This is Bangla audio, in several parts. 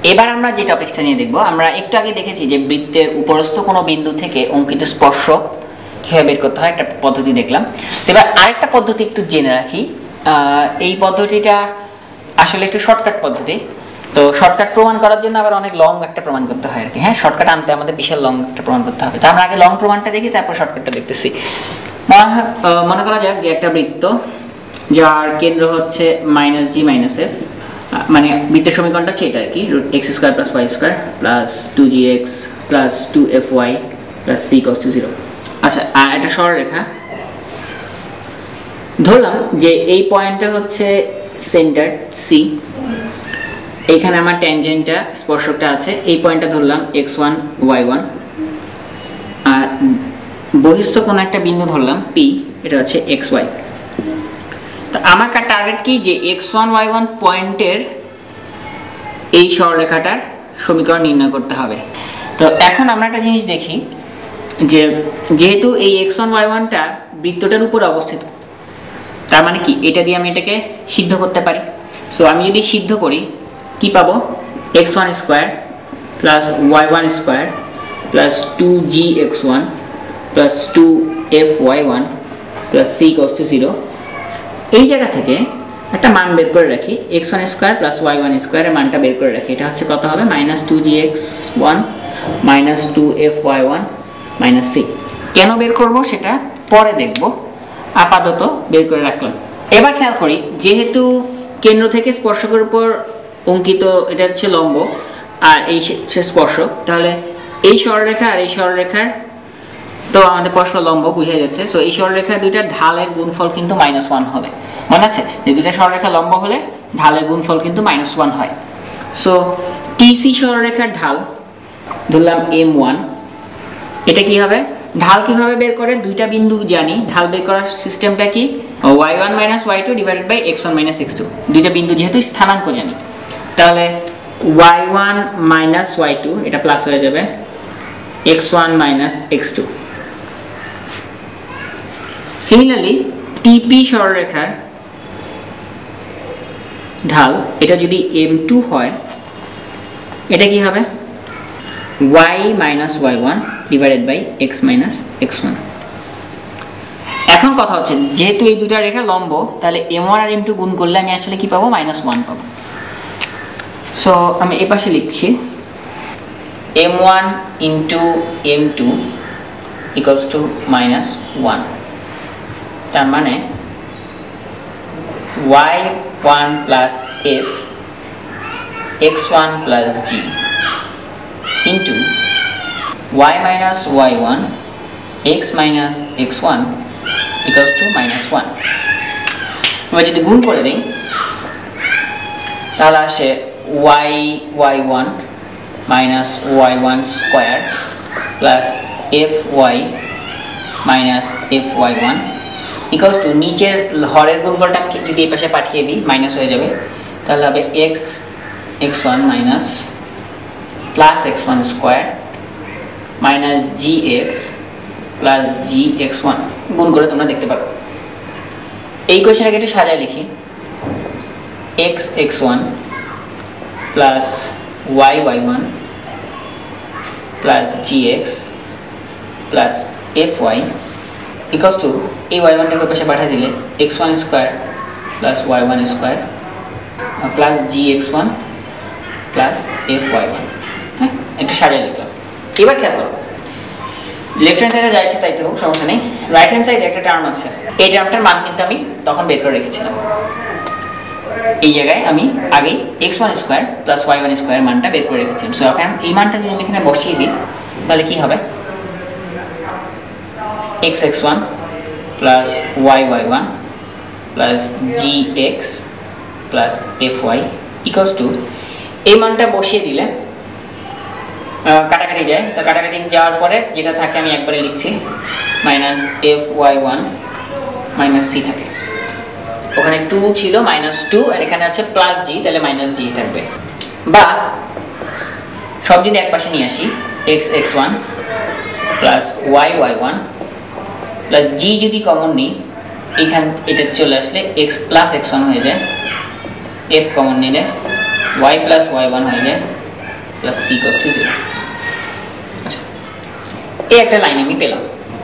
এবার আমরা যে টপিকটা নিয়ে দেখব, আমরা একটু আগে দেখেছি যে বৃত্তের উপরস্থ কোনো বিন্দু থেকে অঙ্কিত স্পর্শক কিভাবে বের করতে হয়, একটা পদ্ধতি দেখলাম। তো এবার আরেকটা পদ্ধতি একটু জেনে রাখি। এই পদ্ধতিটা আসলে একটু শর্টকাট পদ্ধতি। তো শর্টকাট প্রমাণ করার জন্য আবার অনেক লং একটা প্রমাণ করতে হয় আর কি। হ্যাঁ, শর্টকাট আনতে আমাদের বিশাল লং একটা প্রমাণ করতে হবে। তো আমরা আগে লং প্রমাণটা দেখি, তারপর শর্টকাটটা দেখতেছি। মনে করা যাক যে একটা বৃত্ত যার কেন্দ্র হচ্ছে -g - f, মানে বৃত্তের সমীকরণটা হচ্ছে এটা আর কি, x² + y² + 2gx + 2fy + c = 0। আচ্ছা, আর একটা সরলরেখা ধরলাম যে এই পয়েন্টটা হচ্ছে সেন্টার c, এইখানে আমার ট্যানজেন্টটা স্পর্শকটা আছে, এই পয়েন্টটা ধরলাম x1 y1, আর বহিস্থ কোন একটা বিন্দু ধরলাম p, এটা হচ্ছে xy। তো আমার টার্গেট কি, যে x1 y1 পয়েন্টের এই সরলরেখাটার সমীকরণ নির্ণয় করতে হবে। তো এখন আমরা একটা জিনিস দেখি যে যেহেতু এই x1 y1টা বৃত্তটার উপরে অবস্থিত, তার মানে কি এটা দিয়ে আমি এটাকে সিদ্ধ করতে পারি। সো আমি যদি সিদ্ধ করি কি পাবো, x1² + y1² + 2gx1 + 2fy1 + c = 0। এই জায়গা থেকে একটা মান বের করে রাখি, x1² + y1² এর মানটা বের করে রাখি। এটা হচ্ছে কত হবে, -2gx1 - 2fy1 - c। কেন বের করব সেটা পরে দেখব, আপাতত বের করে রাখলাম। এবার খেয়াল করি, যেহেতু কেন্দ্র থেকে স্পর্শকের উপর অঙ্কিত এটা হচ্ছে লম্ব আর এই হচ্ছে স্পর্শক, তাহলে এই সরলরেখা আর এই সরলরেখার তো আমাদের প্রশ্ন লম্ব বুঝে যাচ্ছে। সো এই সরলরেখা দুইটার ঢালের গুণফল কিন্তু -1 হবে। মনে আছে যে দুইটা সরলরেখা লম্ব হলে ঢালের গুণফল কিন্তু -1 হয়। সো টিসি সরলরেখার ঢাল ধরলাম m1, এটা কি হবে, ঢাল কিভাবে বের করে, দুইটা বিন্দু জানি, ঢাল বের করার সিস্টেমটা কি, y1 - y2 / x1 - x2, দুইটা বিন্দু যেহেতু স্থানাঙ্ক জানি, তাহলে y1 - y2 এটা প্লাস হয়ে যাবে x1 - x2। সিমিলারলি টিপি সরলরেখার ঢাল এটা যদি m2 হয়, এটা কি হবে, y - y1 / x - x1। এখন কথা হচ্ছে যেহেতু এই দুটো রেখা লম্ব, তাহলে m1 আর m2 গুণ করলে আমি আসলে কি পাবো, -1 পাবো। সো আমি এই পাশে লিখছি m1 * m2 = -1। তার মানে y1 + f x1 + g into y - y1 x - x1 = -1। এবার যদি গুণ করে দিই তাহলে আসে y1 - y1² plus fy - fy1 equals to নিচের হরের গুণফলটা যদি এই পাশে পাঠিয়ে দিই মাইনাস হয়ে যাবে, তাহলে হবে x1 plus x1² minus gx plus gx1 গুণ করে তোমরা দেখতে পারো। এই কোশ্চেনটাকে একটু সাজায় লিখি, x1 plus y1 plus gx plus fy equals to এই y1টাকে পাশে পাঠিয়ে দিলে x1² plus y1² plus gx1 plus fy1। হ্যাঁ, একটু সাজায় লিখলাম। এবার খেয়াল করো, লেফট হ্যান্ড সাইডে যা ইচ্ছে তাই তো হোক, সমস্যা নেই। রাইট হ্যান্ড সাইডে একটা টার্ম আছে, এই টার্মটার মান কিন্তু আমি তখন বের করে রেখেছিলাম। এই জায়গায় আমি আগে x1² plus y1² মানটা বের করে রেখেছিলাম। সো এখন এই মানটা যদি আমি এখানে বসিয়ে দিই তাহলে কি হবে, x1 plus y1 plus gx plus fy equals to এই মানটা বসিয়ে দিলে কাটাকাটি যায়, তো কাটাকাটি যাওয়ার পরে যেটা থাকে আমি একবারে লিখছি -fy1 - c থাকে, ওখানে 2 ছিল -2 আর এখানে আছে +g, তাহলে -g থাকবে। বা সব যদি এক পাশে নিয়ে আসি, x1 plus y1 plus g যদি কমন নিই, এখান এটা চলে আসলে x plus x1 হয়ে যায়, f কমন নিলে y plus y1 হয়ে যায় প্লাস সি ইকুয়ালস টু 0। আচ্ছা, এই একটা লাইন আমি পেলাম।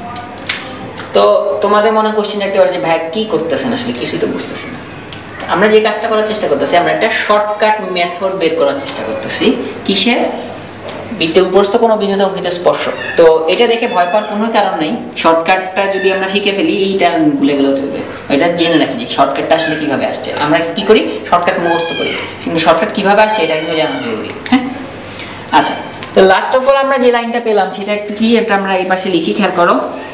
তো তোমাদের মনে কোশ্চেন রাখতে পারে যে ভাই কি করতেছেন আসলে, কিছুই তো বুঝতেছি না। আমরা যে কাজটা করার চেষ্টা করতেছি, আমরা একটা শর্টকাট মেথড বের করার চেষ্টা করতেছি। কিসের? বৃত্তের উপরস্থ কোনো বিন্দুতে অঙ্কিত স্পর্শক। তো এটা দেখে ভয় পাওয়ার কোনো কারণ নেই। শর্টকাটটা যদি আমরা শিখে ফেলি, এই টার্ম ভুলে গেলেও চলবে। এটা জেনে রাখি যে শর্টকাটটা আসলে কিভাবে আসছে। আমরা কি করি? শর্টকাট মুখস্থ করি, কিন্তু শর্টকাট কিভাবে আসছে এটা কিন্তু জানা জরুরি। হ্যাঁ, আচ্ছা। তো লাস্ট অফ অল আমরা যে লাইনটা পেলাম সেটা একটু কি, এটা আমরা এই পাশে লিখি, খেয়াল করো।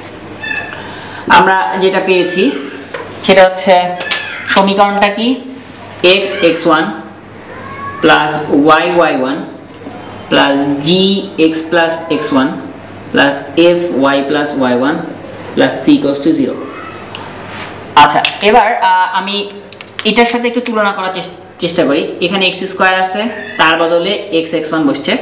আমরা যেটা পেয়েছি সেটা হচ্ছে সমীকরণটা কি, x x1 plus y y1 plus g x plus x1 plus f y plus y1 plus c equals to 0। আচ্ছা, এবার আমি এটার সাথে একটু তুলনা করার চেষ্টা করি। এখানে x স্কোয়ার আছে, তার বদলে x x1 বসছে,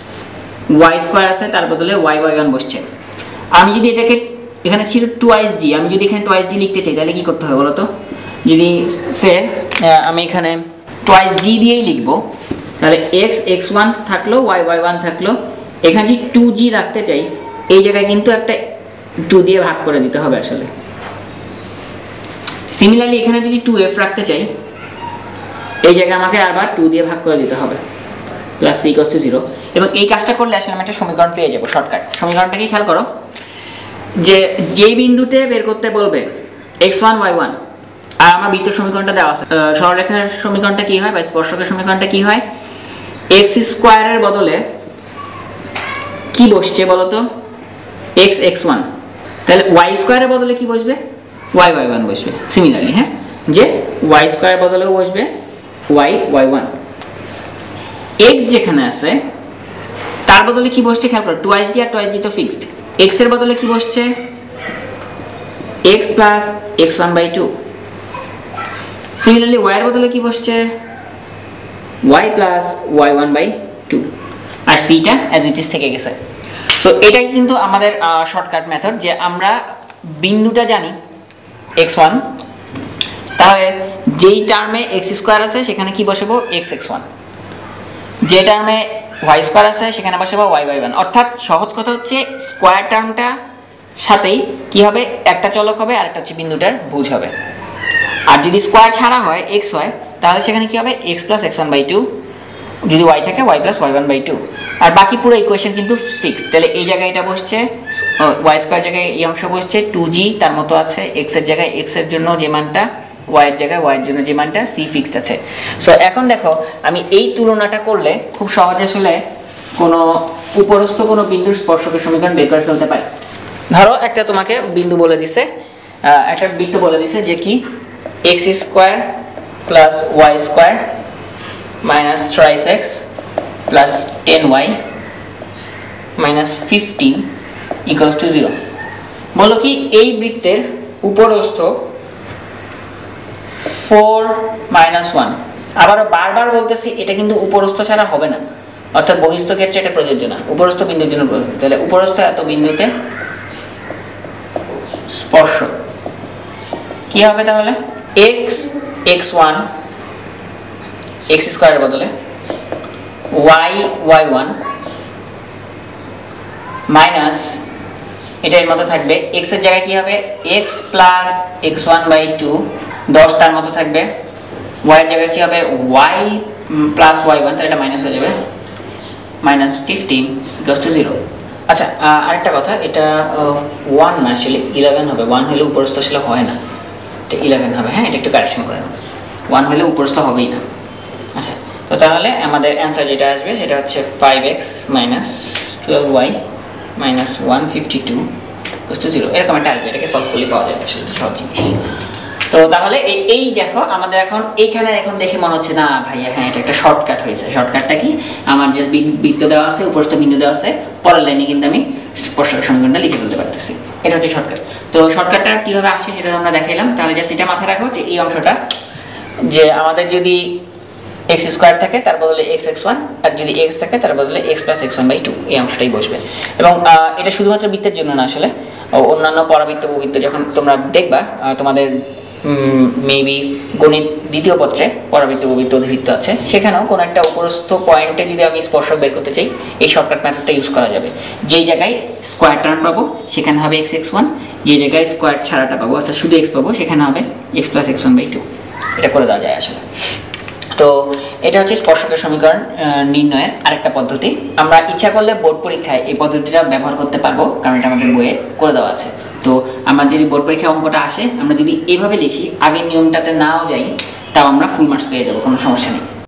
y স্কোয়ার আছে, তার বদলে y y1 বসছে। আমি যদি এটাকে, এখানে ছিল টুয়াইস জি, আমি যদি এখানে টুয়াইস জি লিখতে চাই তাহলে কি করতে হবে বলো তো? যদি সে আমি এখানে টুয়াইস জি দিয়েই লিখবো, তাহলে x x1 থাকলো, y y1 থাকলো। এখানে যদি 2g রাখতে চাই, এই জায়গায় কিন্তু একটা 2 দিয়ে ভাগ করে দিতে হবে আসলে। সিমিলারলি এখানে যদি 2f রাখতে চাই, এই জায়গায় আমাকে আবার 2 দিয়ে ভাগ করে দিতে হবে, প্লাস c ইকুয়ালস টু 0। এবং এই কাজটা করলে আসলে আমি একটা সমীকরণ পেয়ে যাবো শর্টকাট। সমীকরণটা কি খেয়াল করো, যে যেই বিন্দুতে বের করতে বলবে x1 y1, আর আমার বৃত্ত সমীকরণটা দেওয়া আছে, সরলরেখার সমীকরণটা কি হয় বা স্পর্শকের সমীকরণটা কি হয়, x স্কোয়ারের বদলে কি বসছে বলতো, x x1, তাহলে y স্কোয়ারের বদলে কি বসবে, y y1 বসবে। সিমিলারলি হ্যাঁ, যে y স্কোয়ারের বদলেও বসবে y y1। x যেখানে আছে তার বদলে কি বসছে খেয়াল করো, টুয়াইস জি আর টুয়াইস জি তো ফিক্সড। x এর বদলে কি বসছে, x plus x1/2। Similarly y এর বদলে কি বসছে, y প্লাস y1/2। আর c টা অ্যাজ ইট ইজ থেকে গেছে। সো এটাই কিন্তু আমাদের শর্টকাট মেথড, যে আমরা বিন্দুটা জানি x1, তাহলে যেই টার্মে x স্কোয়ার আছে সেখানে কি বসাবো, x x1। যে টার্মে y স্কোয়ার আছে সেখানে বসাবো y y1। অর্থাৎ সহজ কথা হচ্ছে স্কোয়ার টার্মটা সাথেই কি হবে, একটা চলক হবে আর একটা হচ্ছে বিন্দুটার ভুজ হবে। আর যদি স্কোয়ার ছাড়া হয় x হয়, তাহলে সেখানে কি হবে, x প্লাস x1/2, যদি y থাকে y প্লাস y1/2। আর বাকি পুরো ইকুয়েশন কিন্তু ফিক্সড। তাহলে এই জায়গায় এটা বসছে, y স্কোয়ার জায়গায় এই অংশ বসছে 2g, তার মতো আছে x এর জায়গায় x এর জন্য যে মানটা, y এর জায়গায় y এর জন্য যে মানটা, c ফিক্সড আছে। সো এখন দেখো আমি এই তুলনাটা করলে খুব সহজে আসলে কোনো উপরস্থ কোনো বিন্দুর স্পর্শকের সমীকরণ বের করে ফেলতে পারি। ধরো একটা তোমাকে বিন্দু বলে দিছে, একটা বৃত্ত বলে দিছে যে কি x square plus y square minus thrice x plus 10y minus 15 equals to 0। বলো কি এই বৃত্তের উপরস্থ 4 মাইনাস 1। আবারও বারবার বলতেছি এটা কিন্তু উপরস্থ ছাড়া হবে না, অর্থাৎ বহিস্থ ক্ষেত্রে এটা প্রযোজ্য না, উপরস্থ বিন্দুর জন্য প্রযোজ্য। তাহলে উপরস্থ এত বিন্দুতে স্পর্শ কি হবে, তাহলে x x1 x স্কয়ারের বদলে y y1 মাইনাস এটার মতো থাকবে x এর জায়গায় কি হবে, x প্লাস x1/2 10 টার মতো থাকবে, y এর জায়গায় কি হবে, y প্লাস y1, তাহলে এটা মাইনাস হয়ে যাবে, মাইনাস 15 ইকুয়ালস টু 0। আচ্ছা, আরেকটা কথা, এটা 1 না আসলে 11 হবে। 1 হলে উপরস্থ আসলে হয় না, এটা 11 হবে। হ্যাঁ, এটা একটু কারেকশন করে নাও, 1 হলে উপরস্থ হবেই না। আচ্ছা, তো তাহলে আমাদের অ্যান্সার যেটা আসবে সেটা হচ্ছে 5x minus 12y minus 152 equals to 0। এরকম একটা আসবে, এটাকে সলভ করলে পাওয়া যাবে আসলে সহজ জিনিস। তো তাহলে এই দেখো আমাদের এখন এইখানে এখন দেখে মনে হচ্ছে না ভাইয়া, হ্যাঁ এটা একটা শর্টকাট হয়েছে। শর্টকাটটা কি, আমার যে বৃত্ত দেওয়া আছে, উপরস্থ বিন্দু দেওয়া আছে, পরের লাইনে কিন্তু আমি স্পর্শকের সমীকরণটা লিখে ফেলতে পারতেছি। এটা হচ্ছে শর্টকাট। তো শর্টকাটটা কিভাবে আসে সেটা আমরা দেখাইলাম। তাহলে জাস্ট এটা মাথায় রাখো যে এই অংশটা, যে আমাদের যদি x স্কয়ার থাকে তার বদলে x x1, আর যদি x থাকে তার বদলে x প্লাস x1/2, এই অংশটাই বসবে। এবং এটা শুধুমাত্র বৃত্তের জন্য না, আসলে অন্যান্য পরাবৃত্ত উপবৃত্ত যখন তোমরা দেখবা তোমাদের মেবি গণিত দ্বিতীয় পত্রে পরাবৃত্ত উপবৃত্ত অধিবৃত্ত আছে, সেখানেও কোনো একটা উপরস্থ পয়েন্টে যদি আমি স্পর্শক বের করতে চাই এই শর্টকাট মেথডটা ইউজ করা যাবে। যেই জায়গায় স্কোয়ার টার্ম পাবো সেখানে হবে x(x1), যে জায়গায় স্কোয়ার ছাড়াটা পাবো অর্থাৎ শুধু x পাবো সেখানে হবে x + x1/2। এটা করে দেওয়া যায় আসলে। তো এটা হচ্ছে স্পর্শকের সমীকরণ নির্ণয়ের আরেকটা পদ্ধতি। আমরা ইচ্ছা করলে বোর্ড পরীক্ষায় এই পদ্ধতিটা ব্যবহার করতে পারবো, কারণ এটা আমাদের বইয়ে করে দেওয়া আছে। তো আমরা যদি বোর্ড পরীক্ষায় অঙ্কটা আসে, আমরা যদি এভাবে লিখি, আগের নিয়মটাতে নাও যাই, তাও আমরা ফুল মার্কস পেয়ে যাবো, কোনো সমস্যা নেই।